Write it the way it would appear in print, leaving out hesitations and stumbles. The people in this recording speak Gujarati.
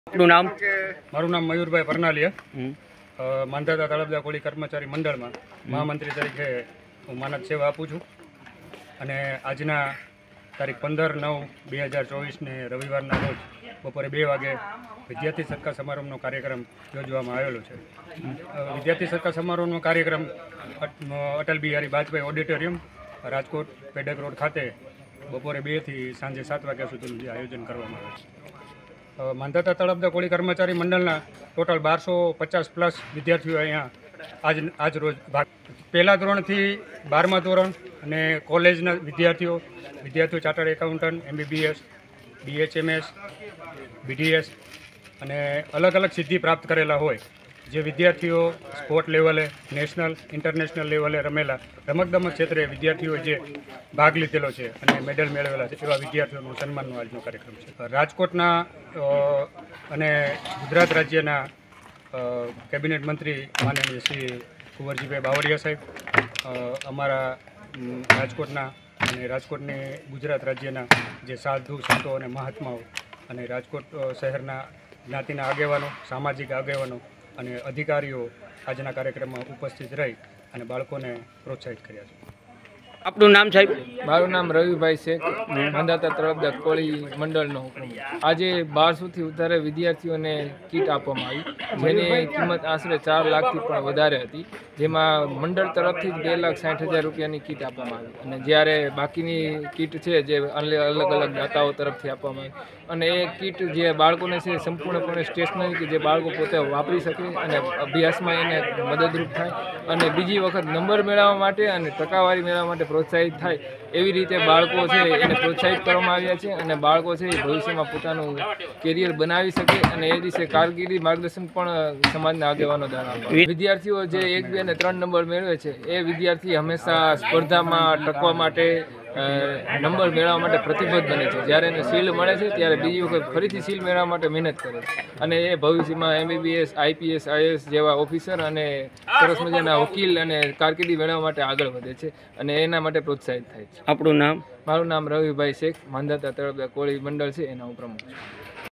આપનું નામ? મારું નામ મયુરભાઈ પરનાલિયા, માંધાતા તળપદા કોળી કર્મચારી મંડળમાં મહામંત્રી તરીકે હું માનદ સેવા આપું છું. અને આજના તારીખ 15/9/2024ને રવિવારના રોજ બપોરે 2 વાગે વિદ્યાર્થી સત્કાર સમારંભનો કાર્યક્રમ યોજવામાં આવેલો છે. વિદ્યાર્થી સત્કાર સમારંભનો કાર્યક્રમ અટલ બિહારી વાજપેયી ઓડિટોરિયમ, રાજકોટ પેડક રોડ ખાતે બપોરે 2 થી સાંજે 7 વાગ્યા સુધીનું જે આયોજન કરવામાં આવે છે. માંધાતા તળપદા કોળી કર્મચારી મંડળના ટોટલ 1250+ વિદ્યાર્થીઓ અહીંયા આજ રોજ પહેલા ધોરણથી 12મા ધોરણ અને કોલેજના વિદ્યાર્થીઓ chartered accountant, MBBS, BHMS, BDS અને અલગ અલગ સિદ્ધિ પ્રાપ્ત કરેલા હોય જે વિદ્યાર્થીઓ સ્પોર્ટ લેવલે, નેશનલ ઇન્ટરનેશનલ લેવલે રમેલા રમતગમત ક્ષેત્રે વિદ્યાર્થીઓ જે ભાગ લીધેલો છે અને મેડલ મેળવેલા છે એવા વિદ્યાર્થીઓનું સન્માનનો આજનો કાર્યક્રમ છે. રાજકોટના અને ગુજરાત રાજ્યના કેબિનેટ મંત્રી માનનીય શ્રી કુંવરજીભાઈ બાવળિયા સાહેબ, અમારા રાજકોટના અને રાજકોટની ગુજરાત રાજ્યના જે સાધુ સંતો અને મહાત્માઓ અને રાજકોટ શહેરના જ્ઞાતિના આગેવાનો, સામાજિક આગેવાનો અને અધિકારીઓ આજના કાર્યક્રમમાં ઉપસ્થિત રહી અને બાળકોને પ્રોત્સાહિત કર્યા છે. આપનું નામ સાહેબ? મારું નામ રવિભાઈ શેખ, માંધાતા તળપદા કોળી મંડળનો હુકમ. આજે 1200થી વધારે વિદ્યાર્થીઓને કીટ આપવામાં આવી, જેની કિંમત આશરે 4 લાખથી પણ વધારે હતી. જેમાં મંડળ તરફથી 2,60,000 રૂપિયાની કીટ આપવામાં આવી અને જ્યારે બાકીની કીટ છે જે અલગ અલગ દાતાઓ તરફથી આપવામાં આવી. અને એ કીટ જે બાળકોને છે સંપૂર્ણપણે સ્ટેશનરી કે જે બાળકો પોતે વાપરી શકે અને અભ્યાસમાં એને મદદરૂપ થાય અને બીજી વખત નંબર મેળવવા માટે અને ટકાવારી મેળવવા માટે પ્રોત્સાહિત થાય એવી રીતે બાળકો છે એને પ્રોત્સાહિત કરવામાં આવ્યા છે. અને બાળકો છે એ ભવિષ્યમાં પોતાનું કેરિયર બનાવી શકે અને એ દિવસે કારકિર્દી માર્ગદર્શન પણ સમાજના આગેવાનો દ્વારા આપે. વિદ્યાર્થીઓ જે 1, 2 અને 3 નંબર મેળવે છે એ વિદ્યાર્થી હંમેશા સ્પર્ધામાં ટકવા માટે નંબર મેળવવા માટે પ્રતિબદ્ધ બને છે. જ્યારે એને શીલ્ડ મળે છે ત્યારે બીજી વખત ફરીથી શીલ્ડ મેળવવા માટે મહેનત કરે છે અને એ ભવિષ્યમાં MBBS, IPS, IAS જેવા ઓફિસર અને સરસ મજાના વકીલ અને કારકિર્દી મેળવવા માટે આગળ વધે છે અને એના માટે પ્રોત્સાહિત થાય છે. આપનું નામ? મારું નામ રવિભાઈ શેખ, માંધાતા તળપદા કોળી મંડળ છે એના હું પ્રમુખ છું.